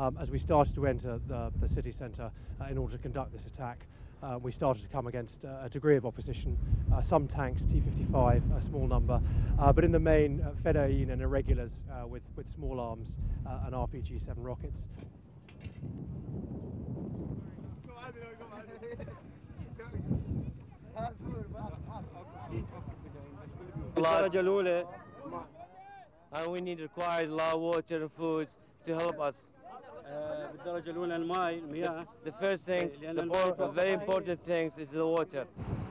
as we started to enter the city centre in order to conduct this attack. We started to come against a degree of opposition, some tanks, T-55, a small number, but in the main, Fedayeen and irregulars with small arms and RPG-7 rockets. And we need required a lot of water and food to help us. The first thing, the very important thing is the water.